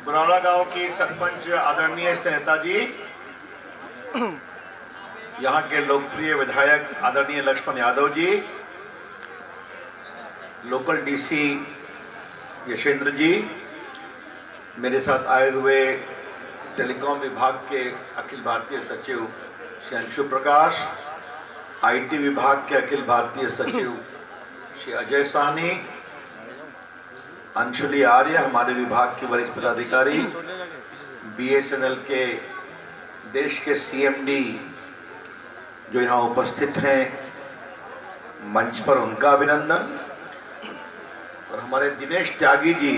गुरावड़ा गांव की सरपंच आदरणीय स्नेहता जी, यहाँ के लोकप्रिय विधायक आदरणीय लक्ष्मण यादव जी, लोकल डीसी यशेंद्र जी, मेरे साथ आए हुए टेलीकॉम विभाग के अखिल भारतीय सचिव श्री अंशु प्रकाश, आईटी विभाग के अखिल भारतीय सचिव श्री अजय साहनी, अंशुली आर्य हमारे विभाग की वरिष्ठ पदाधिकारी, बीएसएनएल के देश के सीएमडी जो यहाँ उपस्थित हैं मंच पर, उनका अभिनंदन। और हमारे दिनेश त्यागी जी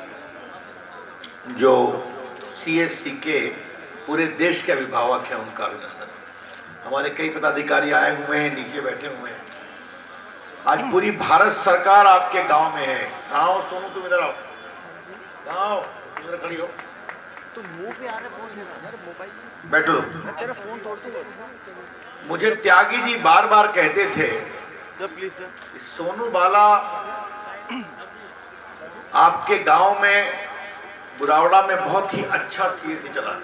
जो सीएससी के पूरे देश के अभिभावक हैं, उनका अभिनंदन। हमारे कई पदाधिकारी आए हुए हैं, नीचे बैठे हुए हैं। आज पूरी भारत सरकार आपके गांव में है। आओ सोनू, तुम इधर आओ, आओ इधर खड़ी हो। तो मुंह पे आ रहा फोन मेरा मोबाइल बैठो। मैं तेरा फोन तोड़ दूंगा। मुझे त्यागी जी बार बार कहते थे sir please sir, Sonu Bala आपके गांव में गुरावड़ा में बहुत ही अच्छा सीएससी चला।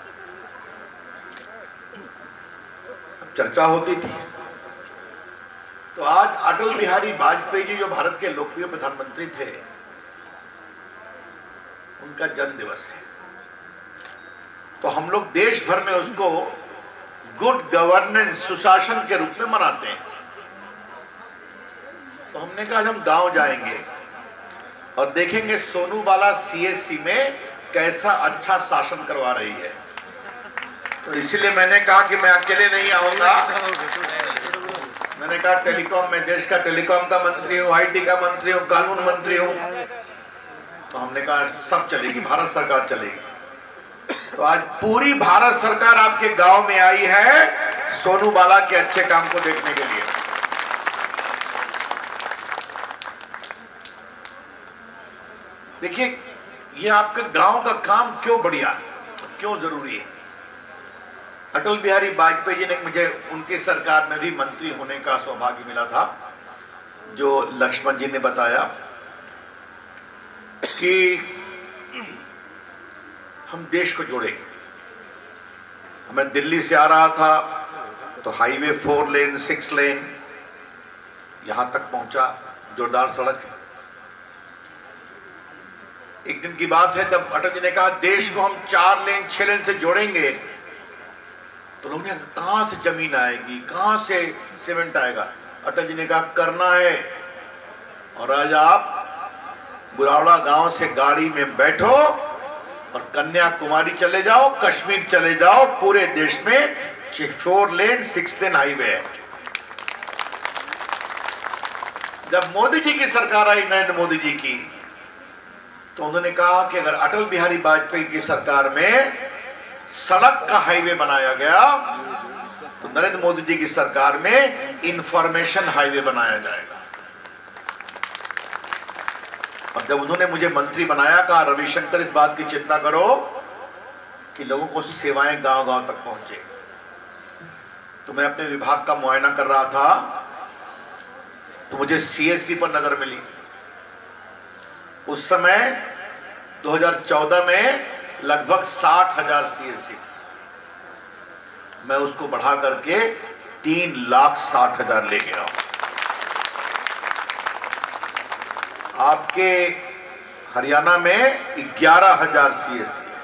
चर्चा होती थी। तो आज अटल बिहारी वाजपेयी जी जो भारत के लोकप्रिय प्रधानमंत्री थे, उनका जन्म दिवस है। तो हम लोग देश भर में उसको गुड गवर्नेंस, सुशासन के रूप में मनाते हैं। तो हमने कहा हम गांव जाएंगे और देखेंगे सोनू बाला सीएससी में कैसा अच्छा शासन करवा रही है। तो इसलिए मैंने कहा कि मैं अकेले नहीं आऊंगा। मैंने कहा टेलीकॉम में, देश का टेलीकॉम का मंत्री हूँ, आईटी का मंत्री हूँ, कानून मंत्री हूँ। तो हमने कहा सब चलेगी, भारत सरकार चलेगी। तो आज पूरी भारत सरकार आपके गांव में आई है सोनू बाला के अच्छे काम को देखने के लिए। देखिए, ये आपका गांव का काम क्यों बढ़िया, क्यों जरूरी है। अटल बिहारी वाजपेयी जी ने, मुझे उनकी सरकार में भी मंत्री होने का सौभाग्य मिला था, जो लक्ष्मण जी ने बताया कि हम देश को जोड़ेंगे। मैं दिल्ली से आ रहा था तो हाईवे 4 लेन 6 लेन यहां तक पहुंचा, जोरदार सड़क। एक दिन की बात है तब अटल जी ने कहा देश को हम 4 लेन 6 लेन से जोड़ेंगे। तो लोगों ने कहां से जमीन आएगी, कहां से सीमेंट आएगा। अटल जी ने कहा करना है। और आज आप गुरावड़ा गांव से गाड़ी में बैठो और कन्याकुमारी चले जाओ, कश्मीर चले जाओ, पूरे देश में 4 लेन 6 लेन हाईवे है। जब मोदी जी की सरकार आई, नरेंद्र मोदी जी की, तो उन्होंने कहा कि अगर अटल बिहारी वाजपेयी की सरकार में सड़क का हाईवे बनाया गया तो नरेंद्र मोदी जी की सरकार में इंफॉर्मेशन हाईवे बनाया जाएगा। और जब उन्होंने मुझे मंत्री बनाया, कहा रविशंकर इस बात की चिंता करो कि लोगों को सेवाएं गांव-गांव तक पहुंचे। तो मैं अपने विभाग का मुआयना कर रहा था तो मुझे सीएससी पर नजर मिली। उस समय 2014 में लगभग 60,000 सीएससी थी। मैं उसको बढ़ा करके 3,60,000 ले गया। आपके हरियाणा में 11,000 सीएससी है।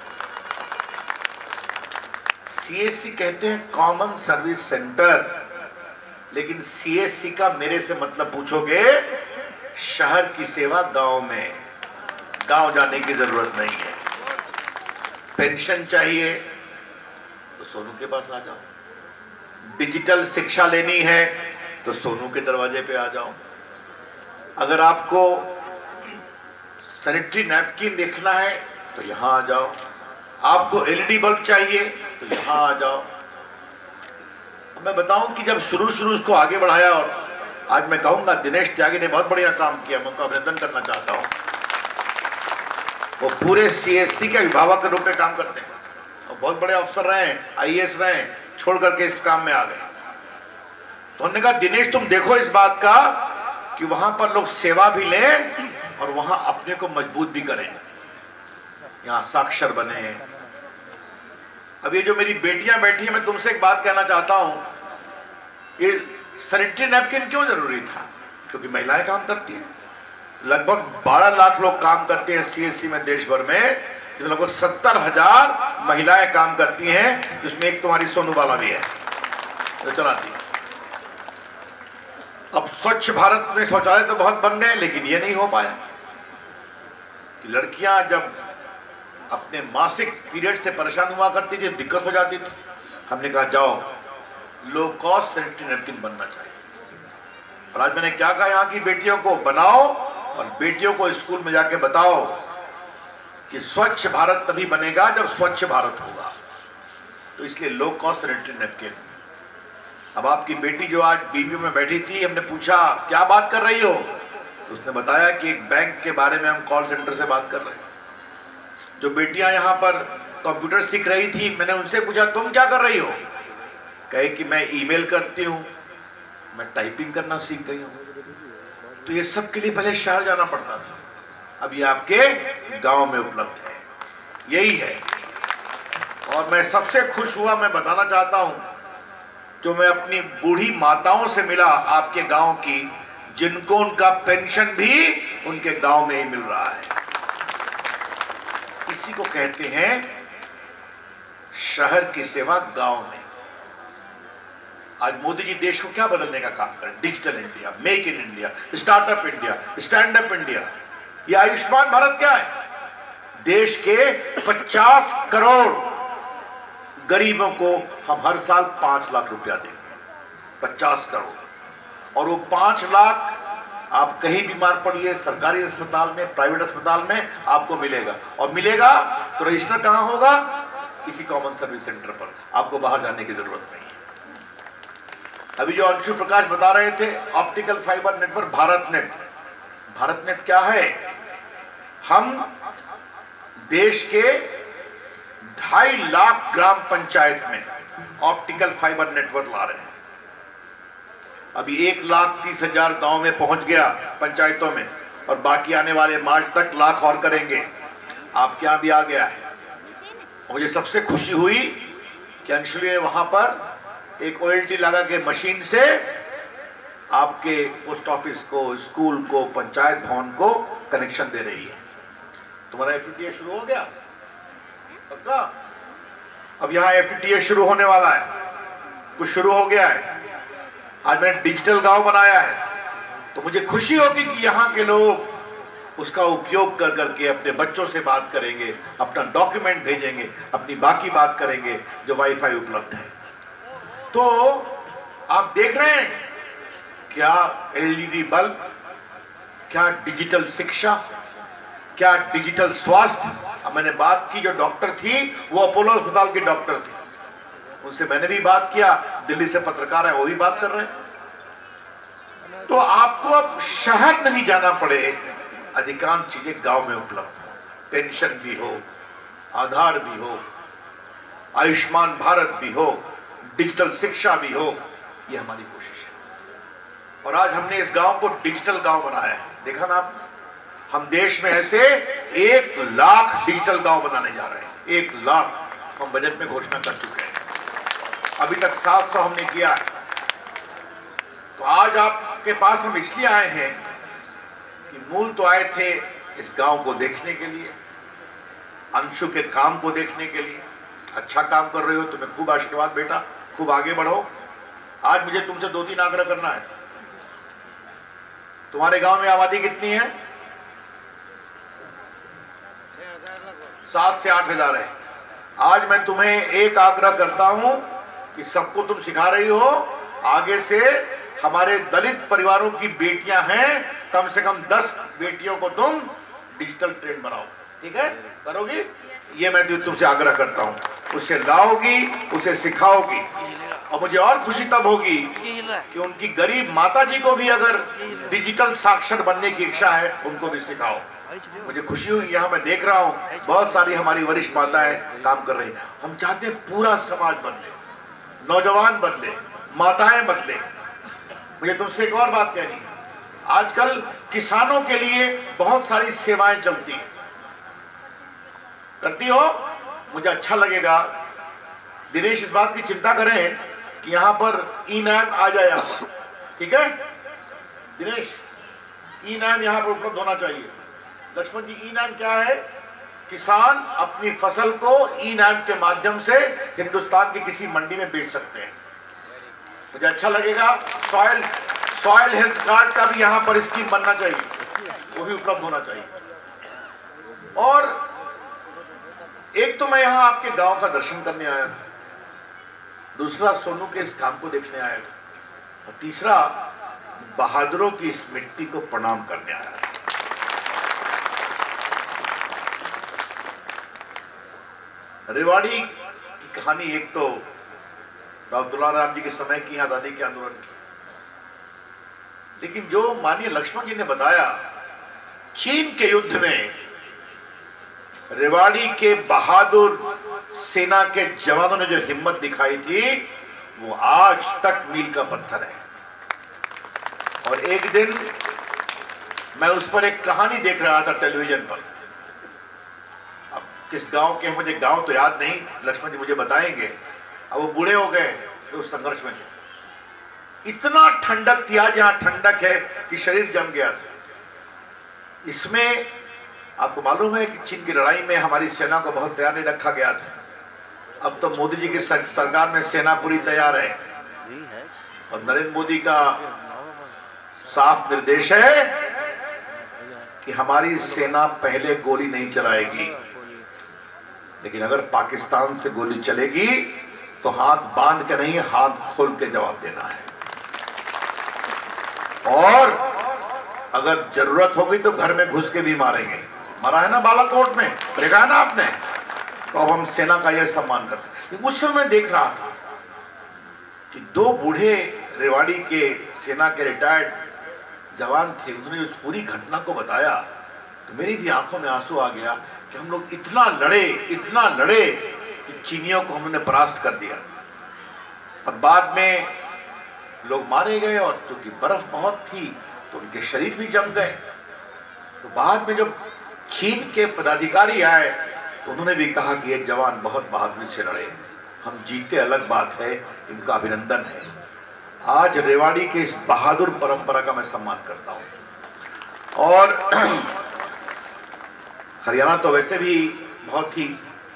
सीएससी कहते हैं कॉमन सर्विस सेंटर, लेकिन सीएससी का मेरे से मतलब पूछोगे, शहर की सेवा गांव में, गांव जाने की जरूरत नहीं है। पेंशन चाहिए तो सोनू के पास आ जाओ। डिजिटल शिक्षा लेनी है तो सोनू के दरवाजे पे आ जाओ। अगर आपको सैनिटरी नैपकिन देखना है तो यहां आ जाओ। आपको एलईडी बल्ब चाहिए तो यहां आ जाओ। अब मैं बताऊं कि जब शुरू उसको आगे बढ़ाया, और आज मैं कहूंगा दिनेश त्यागी ने बहुत बढ़िया काम किया, मैं उनका अभिनंदन करना चाहता हूं। वो पूरे सीएससी के अभिभावक के रूप में काम करते हैं और बहुत बड़े अफसर रहे हैं, आईएएस रहे हैं, छोड़ करके इस काम में आ गए। तो उन्होंने कहा दिनेश तुम देखो इस बात का कि वहां पर लोग सेवा भी लें और वहां अपने को मजबूत भी करें। यहाँ साक्षर बने। अब ये जो मेरी बेटियां बैठी हैं, मैं तुमसे एक बात कहना चाहता हूं, ये सैनिटरी नैपकिन क्यों जरूरी था? क्योंकि महिलाएं काम करती हैं। लगभग 12 लाख लोग काम करते हैं सीएससी में देश भर में, जिसमें लगभग 70,000 महिलाएं काम करती हैं, जिसमें एक तुम्हारी सोनू बाला भी है जो चलाती है। अब स्वच्छ भारत में शौचालय तो बहुत बन गए, लेकिन ये नहीं हो पाया कि लड़कियां जब अपने मासिक पीरियड से परेशान हुआ करती थी, दिक्कत हो जाती थी। हमने कहा जाओ लो कॉस्ट सैनिटरी नैपकिन बनना चाहिए। और आज मैंने क्या कहा, यहाँ की बेटियों को बनाओ और बेटियों को स्कूल में जाके बताओ कि स्वच्छ भारत तभी बनेगा जब स्वच्छ भारत होगा। तो इसलिए लो कॉस्ट सैनिटरी नैपकिन। अब आपकी बेटी जो आज बीपीओ में बैठी थी, हमने पूछा क्या बात कर रही हो, तो उसने बताया कि एक बैंक के बारे में हम कॉल सेंटर से बात कर रहे हैं। जो बेटियां यहाँ पर कंप्यूटर सीख रही थी, मैंने उनसे पूछा तुम क्या कर रही हो, कहे कि मैं ईमेल करती हूँ, मैं टाइपिंग करना सीख गई हूँ। तो ये सब के लिए पहले शहर जाना पड़ता था, अब ये आपके गांव में उपलब्ध है। यही है। और मैं सबसे खुश हुआ, मैं बताना चाहता हूं, जो मैं अपनी बूढ़ी माताओं से मिला आपके गांव की, जिनको उनका पेंशन भी उनके गांव में ही मिल रहा है। इसी को कहते हैं शहर की सेवा गांव में। आज मोदी जी देश को क्या बदलने का काम करें? Digital India, make in India, startup India, stand up India. ये आयुष्मान भारत क्या है? देश के 50 करोड़ गरीबों को हम हर साल 5 लाख रुपया देंगे। 50 करोड़। और वो 5 लाख आप कहीं बीमार पड़िए, सरकारी अस्पताल में, प्राइवेट अस्पताल में आपको मिलेगा। और मिलेगा तो रजिस्टर कहां होगा? किसी कॉमन सर्विस सेंटर पर। आपको बाहर जाने की जरूरत नहीं है। अभी जो अंशु प्रकाश बता रहे थे, optical fibre network BharatNet. BharatNet क्या है? हम देश के 2.5 लाख ग्राम पंचायत में ऑप्टिकल फाइबर नेटवर्क ला रहे हैं। अभी 1,30,000 गांव में पहुंच गया पंचायतों में, और बाकी आने वाले मार्च तक लाख और करेंगे। आपके यहां भी आ गया है। मुझे सबसे खुशी हुई कि अंशुली ने वहां पर एक ओएलटी लगा के मशीन से आपके पोस्ट ऑफिस को, स्कूल को, पंचायत भवन को कनेक्शन दे रही है। तुम्हारा एफटीटीए शुरू हो गया पक्का? अब यहाँ एफटीटीए शुरू होने वाला है, कुछ शुरू हो गया है। आज मैंने डिजिटल गांव बनाया है, तो मुझे खुशी होगी कि यहाँ के लोग उसका उपयोग कर करके अपने बच्चों से बात करेंगे, अपना डॉक्यूमेंट भेजेंगे, अपनी बाकी बात करेंगे जो वाईफाई उपलब्ध है। तो आप देख रहे हैं क्या एलईडी बल्ब, क्या डिजिटल शिक्षा, क्या डिजिटल स्वास्थ्य। अब मैंने बात की, जो डॉक्टर थी वो अपोलो अस्पताल की डॉक्टर थी, उनसे मैंने भी बात किया, दिल्ली से पत्रकार है वो भी बात कर रहे हैं। तो आपको अब शहर नहीं जाना पड़े, अधिकांश चीजें गांव में उपलब्ध हो। पेंशन भी हो, आधार भी हो, आयुष्मान भारत भी हो, डिजिटल शिक्षा भी हो, ये हमारी कोशिश है। और आज हमने इस गांव को डिजिटल गांव बनाया है। देखा ना आप, हम देश में ऐसे 1 लाख डिजिटल गांव बनाने जा रहे हैं। 1 लाख हम बजट में घोषणा कर चुके हैं, अभी तक 700 हमने किया है। तो आज आपके पास हम इसलिए आए हैं कि मूल तो आए थे इस गांव को देखने के लिए, अंशु के काम को देखने के लिए। अच्छा काम कर रहे हो, तुम्हें खूब आशीर्वाद बेटा, खूब आगे बढ़ो। आज मुझे तुमसे 2-3 आग्रह करना है। तुम्हारे गांव में आबादी कितनी है? 7 से 8 हजार है। आज मैं तुम्हें एक आग्रह करता हूं कि सबको तुम सिखा रही हो, आगे से हमारे दलित परिवारों की बेटियां हैं, कम से कम 10 बेटियों को तुम डिजिटल ट्रेन बनाओ। ठीक है? करोगी? ये मैं तुमसे आग्रह करता हूं। उसे लाओगी, उसे सिखाओगी, और मुझे और खुशी तब होगी कि उनकी गरीब माता जी को भी अगर डिजिटल साक्षर बनने की इच्छा है, उनको भी सिखाओ। मुझे खुशी हुई, यहाँ मैं देख रहा हूँ बहुत सारी हमारी वरिष्ठ माताएं काम कर रही हैं। हम चाहते हैं पूरा समाज बदले, नौजवान बदले, माताएं बदले। मुझे तुमसे एक और बात कहनी है। आजकल किसानों के लिए बहुत सारी सेवाएं चलती हैं। करती हो, मुझे अच्छा लगेगा। दिनेश इस बात की चिंता करें कि यहाँ पर ई नैम आ जाए यहाँ पर, ठीक है दिनेश? ई नैम यहाँ पर उपलब्ध होना चाहिए। लक्ष्मण जी, ई नैम क्या है? किसान अपनी फसल को ई नैम के माध्यम से हिंदुस्तान की किसी मंडी में बेच सकते हैं। मुझे अच्छा लगेगा। सॉइल हेल्थ कार्ड का भी यहाँ पर स्कीम बनना चाहिए, वो भी उपलब्ध होना चाहिए। और एक तो मैं यहाँ आपके गांव का दर्शन करने आया था, दूसरा सोनू के इस काम को देखने आया था, और तीसरा बहादुरों की इस मिट्टी को प्रणाम करने आया था। रेवाड़ी की कहानी एक तो अब्दुल्ला राम जी के समय की, आजादी के आंदोलन की, लेकिन जो माननीय लक्ष्मण जी ने बताया, चीन के युद्ध में रेवाड़ी के बहादुर सेना के जवानों ने जो हिम्मत दिखाई थी, वो आज तक मील का पत्थर है। और एक दिन मैं उस पर एक कहानी देख रहा था टेलीविजन पर। अब किस गांव के, मुझे गांव तो याद नहीं, लक्ष्मण जी मुझे बताएंगे। अब वो बूढ़े हो गए तो उस संघर्ष में थे। इतना ठंडक थी, आज यहां ठंडक है कि शरीर जम गया था। इसमें आपको मालूम है कि चीन की लड़ाई में हमारी सेना को बहुत तैयार नहीं रखा गया था। अब तो मोदी जी की सरकार में सेना पूरी तैयार है, और नरेंद्र मोदी का साफ निर्देश है कि हमारी सेना पहले गोली नहीं चलाएगी, लेकिन अगर पाकिस्तान से गोली चलेगी तो हाथ बांध के नहीं, हाथ खोल के जवाब देना है। और अगर जरूरत होगी तो घर में घुस के भी मारेंगे। मारा है ना बालाकोट में, देखा है ना आपने? तो अब हम सेना का यह सम्मान करते हैं। उस समय देख रहा था कि दो बूढ़े रेवाड़ी के सेना के रिटायर्ड जवान थे, उन्होंने उस पूरी घटना को बताया तो मेरी भी आंखों में आंसू आ गया कि हम लोग इतना लड़े कि चीनियों को हमने परास्त कर दिया, और बाद में लोग मारे गए, और क्योंकि बर्फ बहुत थी तो उनके शरीर भी जम गए। तो बाद में जब चीन के पदाधिकारी आए तो उन्होंने भी कहा कि ये जवान बहुत बहादुरी से लड़े, हम जीते अलग बात है, इनका अभिनंदन है। आज रेवाड़ी के इस बहादुर परंपरा का मैं सम्मान करता हूं। और हरियाणा तो वैसे भी बहुत ही,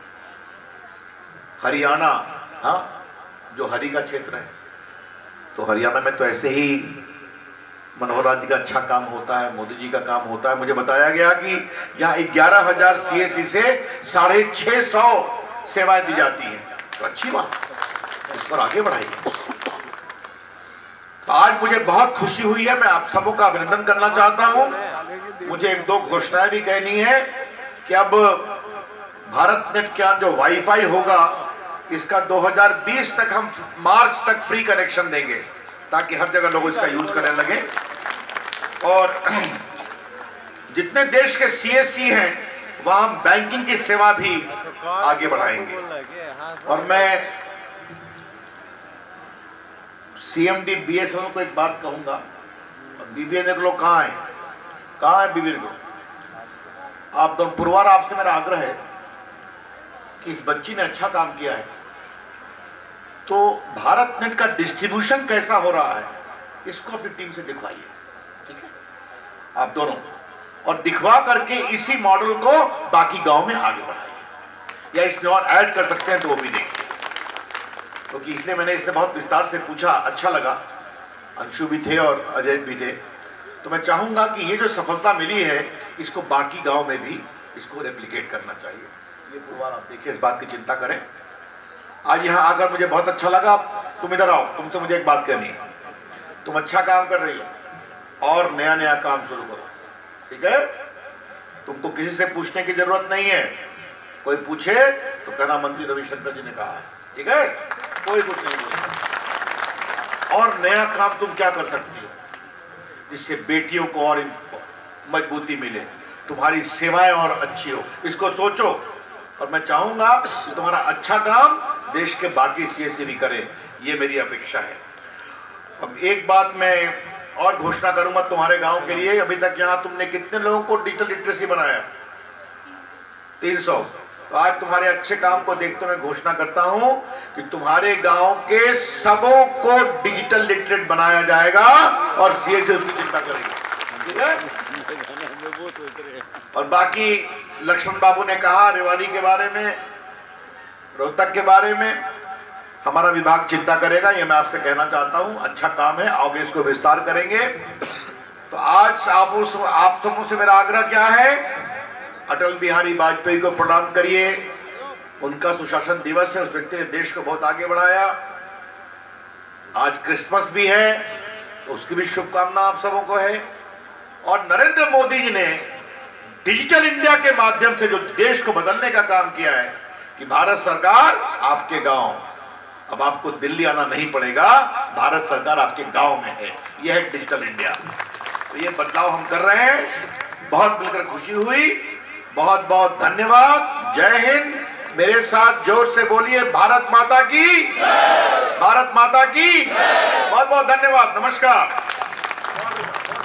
हरियाणा, हाँ, जो हरि का क्षेत्र है, तो हरियाणा में तो ऐसे ही मनोहर जी का अच्छा काम होता है, मोदी जी का काम होता है। मुझे बताया गया कि यहाँ 11,000 CSC से 650 सेवाएं दी जाती हैं, तो अच्छी बात, इस पर आगे बढ़ाइए। तो आज मुझे बहुत खुशी हुई है, मैं आप सबों का अभिनंदन करना चाहता हूं। मुझे एक दो घोषणाएं भी कहनी है कि अब भारत नेट का जो वाईफाई होगा, इसका 2020 तक, हम मार्च तक फ्री कनेक्शन देंगे, ताकि हर जगह लोग इसका यूज करने लगे। और जितने देश के CSC हैं वहां हम बैंकिंग की सेवा भी आगे बढ़ाएंगे। और मैं CMD BSNL को एक बात कहूंगा, BBNL लोग कहाँ है BBNL लोग? आप दोनों पुरवार, आपसे मेरा आग्रह है कि इस बच्ची ने अच्छा काम किया है, तो भारत नेट का डिस्ट्रीब्यूशन कैसा हो रहा है इसको अपनी टीम से दिखवाइए, ठीक है आप दोनों, और दिखवा करके इसी मॉडल को बाकी गांव में आगे बढ़ाइए, या इसमें और ऐड कर सकते हैं तो वो भी देखिए। क्योंकि इसलिए मैंने इससे बहुत विस्तार से पूछा, अच्छा लगा, अंशु भी थे और अजय भी थे। तो मैं चाहूंगा कि ये जो सफलता मिली है, इसको बाकी गांव में भी इसको रेप्लिकेट करना चाहिए। ये पुरवार आप देखिए, इस बात की चिंता करें। आज यहाँ आकर मुझे बहुत अच्छा लगा। तुम इधर आओ, तुमसे मुझे एक बात कहनी है। तुम अच्छा काम कर रही हो और नया नया काम शुरू करो, ठीक है? तुमको किसी से पूछने की जरूरत नहीं है, कोई पूछे तो कहना मंत्री रविशंकर जी ने कहा है, ठीक है? कोई कुछ नहीं बोलता। और नया काम तुम क्या कर सकती हो जिससे बेटियों को और मजबूती मिले, तुम्हारी सेवाएं और अच्छी हो, इसको सोचो। और मैं चाहूंगा कि तुम्हारा अच्छा काम देश के बाकी CSC भी करें, ये मेरी अपेक्षा है। अब एक बात मैं और घोषणा करूंगा तुम्हारे गांव के लिए। अभी तक यहाँ तुमने कितने लोगों को डिजिटल लिटरेसी बनाया? 300। तो आज तुम्हारे अच्छे काम को देखते हुए घोषणा करता हूं कि तुम्हारे गांव के सबों को डिजिटल लिटरेट बनाया जाएगा और सीए से उसकी चिंता करेंगे। और बाकी लक्ष्मण बाबू ने कहा रेवाड़ी के बारे में, रोहतक के बारे में हमारा विभाग चिंता करेगा, ये मैं आपसे कहना चाहता हूं। अच्छा काम है, आगे इसको विस्तार करेंगे। तो आज आप सबों से मेरा आग्रह क्या है, अटल बिहारी वाजपेयी को प्रणाम करिए। उनका सुशासन दिवस है, उस व्यक्ति ने देश को बहुत आगे बढ़ाया। आज क्रिसमस भी है, तो उसकी भी शुभकामना आप सबों को है। और नरेंद्र मोदी जी ने डिजिटल इंडिया के माध्यम से जो देश को बदलने का काम किया है कि भारत सरकार आपके गांव, अब आपको दिल्ली आना नहीं पड़ेगा, भारत सरकार आपके गांव में है। यह है डिजिटल इंडिया। तो ये बदलाव हम कर रहे हैं, बहुत मिलकर खुशी हुई। बहुत बहुत धन्यवाद। जय हिंद। मेरे साथ जोर से बोलिए भारत माता की, भारत माता की। बहुत बहुत धन्यवाद। नमस्कार।